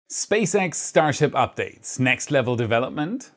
SpaceX Starship updates, next level development?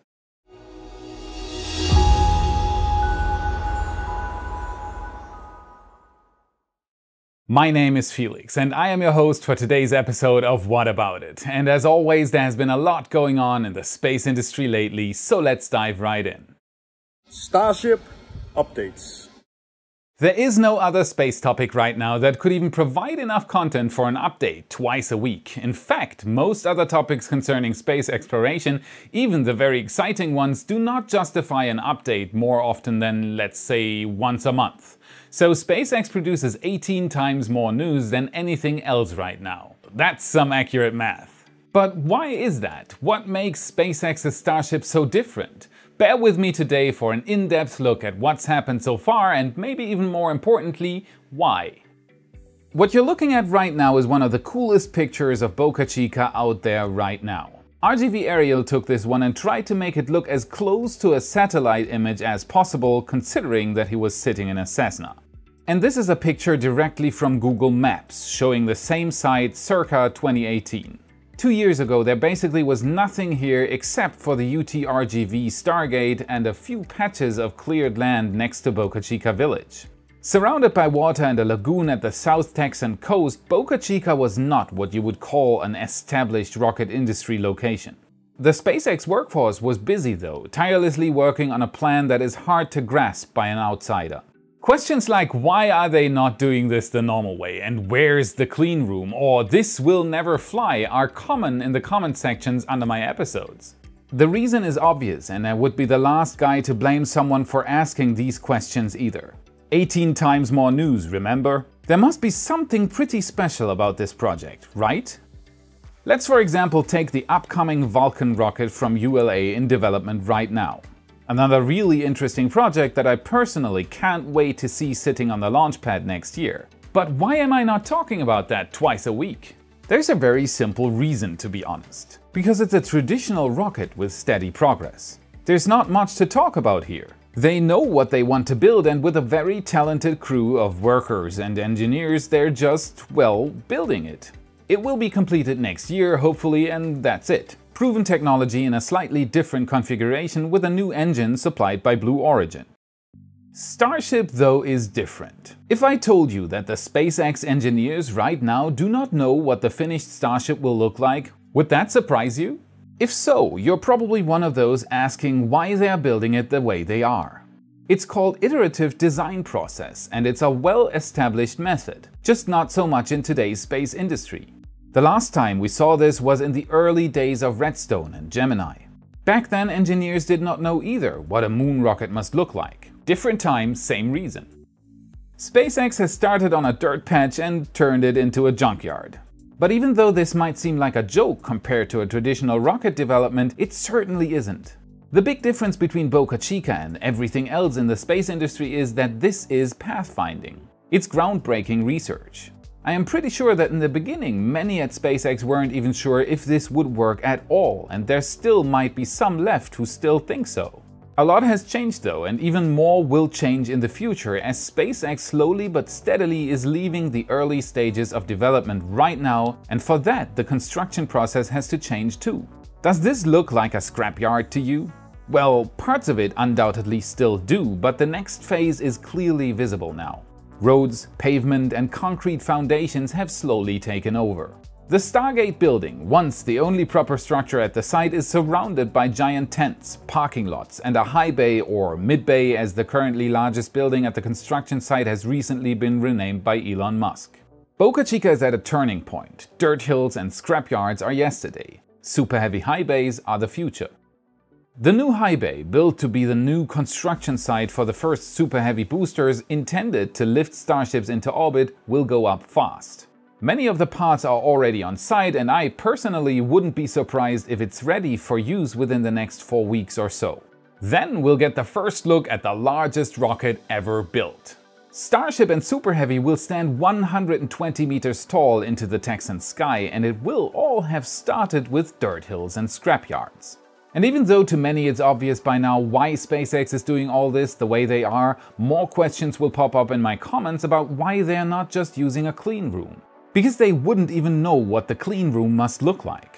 My name is Felix and I am your host for today's episode of What About It? And as always, there has been a lot going on in the space industry lately, so let's dive right in. Starship updates. There is no other space topic right now that could even provide enough content for an update twice a week. In fact, most other topics concerning space exploration, even the very exciting ones, do not justify an update more often than, let's say, once a month. So SpaceX produces 18 times more news than anything else right now. That's some accurate math. But why is that? What makes SpaceX's Starship so different? Bear with me today for an in-depth look at what's happened so far and maybe even more importantly, why. What you're looking at right now is one of the coolest pictures of Boca Chica out there right now. RGV Aerial took this one and tried to make it look as close to a satellite image as possible, considering that he was sitting in a Cessna. And this is a picture directly from Google Maps, showing the same site circa 2018. 2 years ago there basically was nothing here except for the RGV Stargate and a few patches of cleared land next to Boca Chica village. Surrounded by water and a lagoon at the South Texan coast, Boca Chica was not what you would call an established rocket industry location. The SpaceX workforce was busy though, tirelessly working on a plan that is hard to grasp by an outsider. Questions like why are they not doing this the normal way and where's the clean room or this will never fly are common in the comment sections under my episodes. The reason is obvious and I would be the last guy to blame someone for asking these questions either. 18 times more news, remember? There must be something pretty special about this project, right? Let's for example take the upcoming Vulcan rocket from ULA in development right now. Another really interesting project that I personally can't wait to see sitting on the launch pad next year. But why am I not talking about that twice a week? There's a very simple reason, to be honest. Because it's a traditional rocket with steady progress. There's not much to talk about here. They know what they want to build and with a very talented crew of workers and engineers they're just, well, building it. It will be completed next year, hopefully, and that's it. Proven technology in a slightly different configuration with a new engine supplied by Blue Origin. Starship though is different. If I told you that the SpaceX engineers right now do not know what the finished Starship will look like, would that surprise you? If so, you're probably one of those asking why they are building it the way they are. It's called iterative design process and it's a well-established method, just not so much in today's space industry. The last time we saw this was in the early days of Redstone and Gemini. Back then engineers did not know either what a moon rocket must look like. Different time, same reason. SpaceX has started on a dirt patch and turned it into a junkyard. But even though this might seem like a joke compared to a traditional rocket development, it certainly isn't. The big difference between Boca Chica and everything else in the space industry is that this is pathfinding. It's groundbreaking research. I am pretty sure that in the beginning many at SpaceX weren't even sure if this would work at all, and there still might be some left who still think so. A lot has changed though, and even more will change in the future as SpaceX slowly but steadily is leaving the early stages of development right now, and for that the construction process has to change too. Does this look like a scrapyard to you? Well, parts of it undoubtedly still do, but the next phase is clearly visible now. Roads, pavement and concrete foundations have slowly taken over. The Stargate building, once the only proper structure at the site, is surrounded by giant tents, parking lots and a high bay or mid bay as the currently largest building at the construction site has recently been renamed by Elon Musk. Boca Chica is at a turning point. Dirt hills and scrapyards are yesterday. Super heavy high bays are the future. The new high bay, built to be the new construction site for the first super heavy boosters intended to lift Starships into orbit, will go up fast. Many of the parts are already on site and I personally wouldn't be surprised if it's ready for use within the next 4 weeks or so. Then we'll get the first look at the largest rocket ever built. Starship and Super Heavy will stand 120 meters tall into the Texan sky and it will all have started with dirt hills and scrapyards. And even though to many it's obvious by now why SpaceX is doing all this the way they are, more questions will pop up in my comments about why they're not just using a clean room. Because they wouldn't even know what the clean room must look like.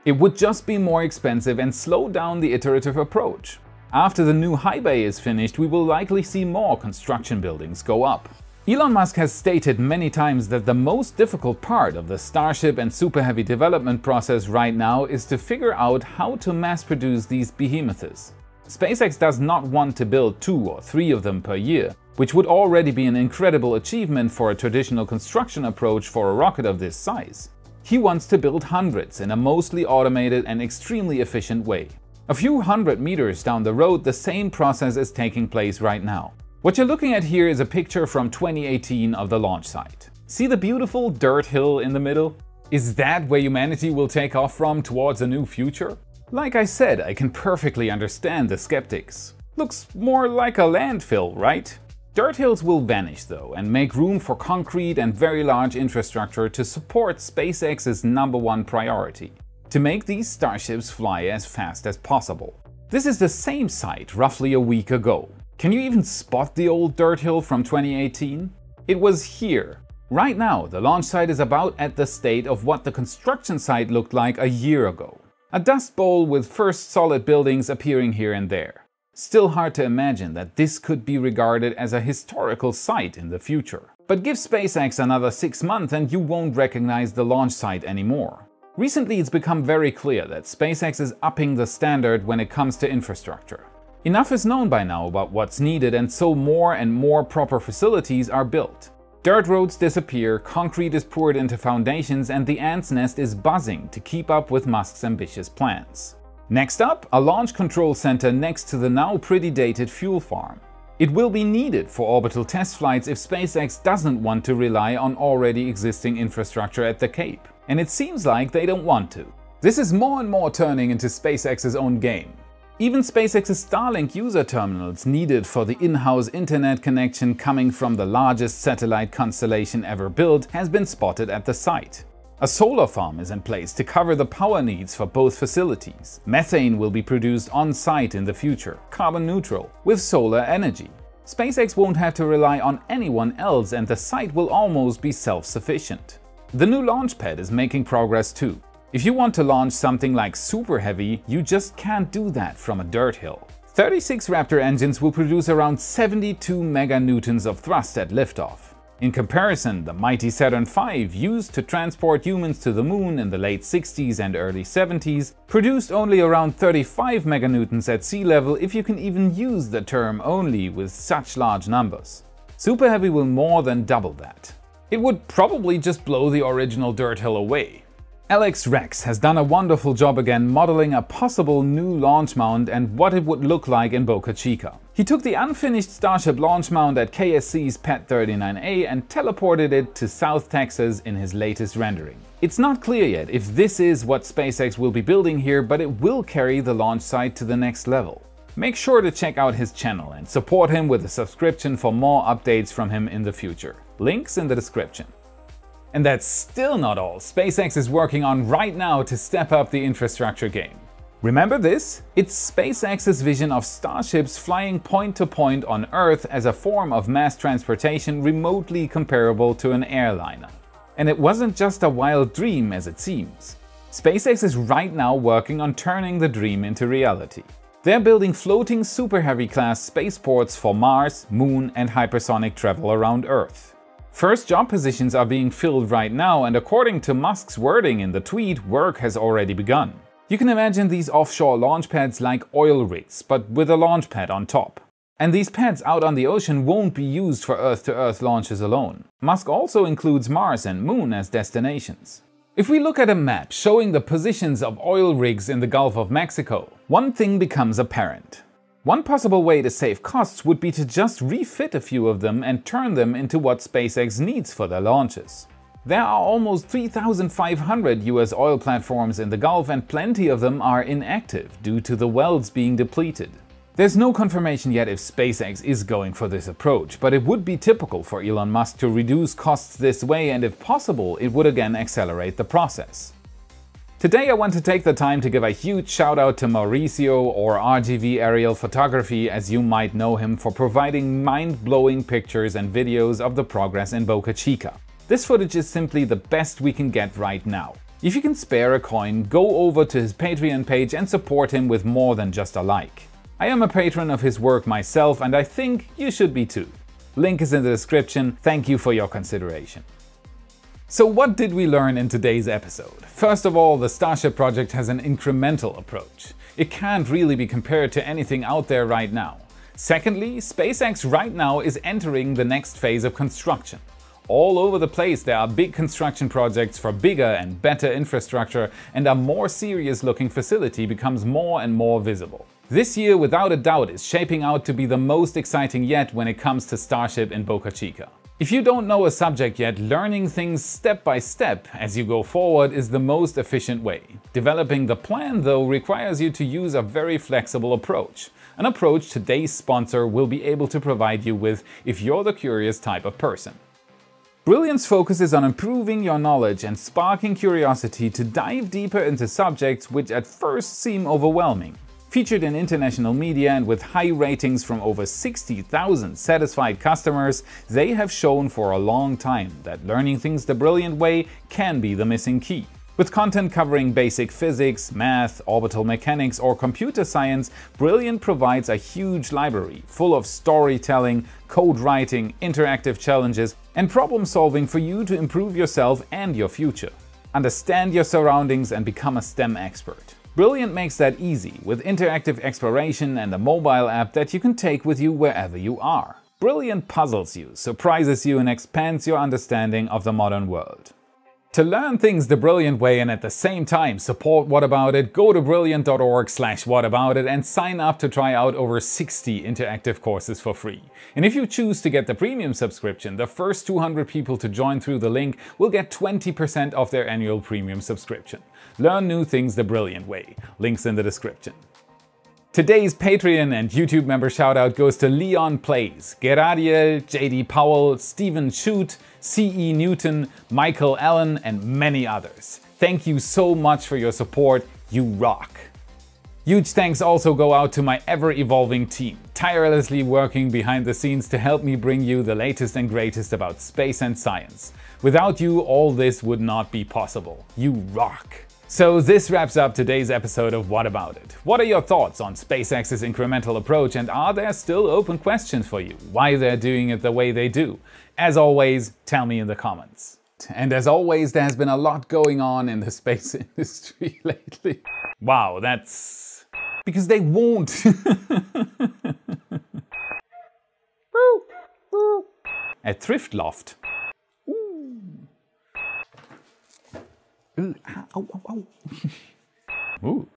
It would just be more expensive and slow down the iterative approach. After the new high bay is finished, we will likely see more construction buildings go up. Elon Musk has stated many times that the most difficult part of the Starship and Super Heavy development process right now is to figure out how to mass produce these behemoths. SpaceX does not want to build 2 or 3 of them per year, which would already be an incredible achievement for a traditional construction approach for a rocket of this size. He wants to build hundreds in a mostly automated and extremely efficient way. A few hundred meters down the road, the same process is taking place right now. What you're looking at here is a picture from 2018 of the launch site. See the beautiful dirt hill in the middle? Is that where humanity will take off from towards a new future? Like I said, I can perfectly understand the skeptics. Looks more like a landfill, right? Dirt hills will vanish though and make room for concrete and very large infrastructure to support SpaceX's #1 priority: to make these starships fly as fast as possible. This is the same site roughly a week ago. Can you even spot the old dirt hill from 2018? It was here. Right now, the launch site is about at the state of what the construction site looked like a year ago. A dust bowl with first solid buildings appearing here and there. Still hard to imagine that this could be regarded as a historical site in the future. But give SpaceX another 6 months and you won't recognize the launch site anymore. Recently, it's become very clear that SpaceX is upping the standard when it comes to infrastructure. Enough is known by now about what's needed, and so more and more proper facilities are built. Dirt roads disappear, concrete is poured into foundations, and the ant's nest is buzzing to keep up with Musk's ambitious plans. Next up, a launch control center next to the now pretty dated fuel farm. It will be needed for orbital test flights if SpaceX doesn't want to rely on already existing infrastructure at the Cape. And it seems like they don't want to. This is more and more turning into SpaceX's own game. Even SpaceX's Starlink user terminals needed for the in-house internet connection coming from the largest satellite constellation ever built has been spotted at the site. A solar farm is in place to cover the power needs for both facilities. Methane will be produced on-site in the future, carbon neutral, with solar energy. SpaceX won't have to rely on anyone else, and the site will almost be self-sufficient. The new launch pad is making progress too. If you want to launch something like Super Heavy, you just can't do that from a dirt hill. 36 Raptor engines will produce around 72 meganewtons of thrust at liftoff. In comparison, the mighty Saturn V, used to transport humans to the moon in the late 60s and early 70s, produced only around 35 meganewtons at sea level, if you can even use the term only with such large numbers. Super Heavy will more than double that. It would probably just blow the original dirt hill away. Alex Rex has done a wonderful job again modeling a possible new launch mount and what it would look like in Boca Chica. He took the unfinished Starship launch mount at KSC's PAT-39A and teleported it to South Texas in his latest rendering. It's not clear yet if this is what SpaceX will be building here, but it will carry the launch site to the next level. Make sure to check out his channel and support him with a subscription for more updates from him in the future. Links in the description. And that's still not all SpaceX is working on right now to step up the infrastructure game. Remember this? It's SpaceX's vision of starships flying point to point on Earth as a form of mass transportation remotely comparable to an airliner. And it wasn't just a wild dream as it seems. SpaceX is right now working on turning the dream into reality. They're building floating Super Heavy class spaceports for Mars, Moon, and hypersonic travel around Earth. First job positions are being filled right now, and according to Musk's wording in the tweet, work has already begun. You can imagine these offshore launch pads like oil rigs, but with a launch pad on top. And these pads out on the ocean won't be used for Earth-to-Earth launches alone. Musk also includes Mars and Moon as destinations. If we look at a map showing the positions of oil rigs in the Gulf of Mexico, one thing becomes apparent. One possible way to save costs would be to just refit a few of them and turn them into what SpaceX needs for their launches. There are almost 3,500 US oil platforms in the Gulf, and plenty of them are inactive due to the wells being depleted. There's no confirmation yet if SpaceX is going for this approach, but it would be typical for Elon Musk to reduce costs this way, and if possible, it would again accelerate the process. Today I want to take the time to give a huge shout out to Mauricio, or RGV Aerial Photography as you might know him, for providing mind-blowing pictures and videos of the progress in Boca Chica. This footage is simply the best we can get right now. If you can spare a coin, go over to his Patreon page and support him with more than just a like. I am a patron of his work myself, and I think you should be too. Link is in the description. Thank you for your consideration. So what did we learn in today's episode? First of all, the Starship project has an incremental approach. It can't really be compared to anything out there right now. Secondly, SpaceX right now is entering the next phase of construction. All over the place there are big construction projects for bigger and better infrastructure, and a more serious looking facility becomes more and more visible. This year without a doubt is shaping out to be the most exciting yet when it comes to Starship in Boca Chica. If you don't know a subject yet, learning things step by step as you go forward is the most efficient way. Developing the plan though requires you to use a very flexible approach. An approach today's sponsor will be able to provide you with if you're the curious type of person. Brilliance focuses on improving your knowledge and sparking curiosity to dive deeper into subjects which at first seem overwhelming. Featured in international media and with high ratings from over 60,000 satisfied customers, they have shown for a long time that learning things the brilliant way can be the missing key. With content covering basic physics, math, orbital mechanics or computer science, Brilliant provides a huge library full of storytelling, code writing, interactive challenges and problem solving for you to improve yourself and your future. Understand your surroundings and become a STEM expert. Brilliant makes that easy with interactive exploration and a mobile app that you can take with you wherever you are. Brilliant puzzles you, surprises you and expands your understanding of the modern world. To learn things the brilliant way and at the same time support What About It, go to brilliant.org/whataboutit and sign up to try out over 60 interactive courses for free. And if you choose to get the premium subscription, the first 200 people to join through the link will get 20% off their annual premium subscription. Learn new things the brilliant way. Links in the description. Today's Patreon and YouTube member shoutout goes to Leon Plays, Geradiel, JD Powell, Stephen Shute, C.E. Newton, Michael Allen and many others. Thank you so much for your support, you rock! Huge thanks also go out to my ever-evolving team, tirelessly working behind the scenes to help me bring you the latest and greatest about space and science. Without you, all this would not be possible. You rock! So this wraps up today's episode of What About It? What are your thoughts on SpaceX's incremental approach and are there still open questions for you? Why they're doing it the way they do? As always, tell me in the comments. And as always, there has been a lot going on in the space industry lately. Wow, that's... because they won't. A thrift loft. Ooh. Ooh.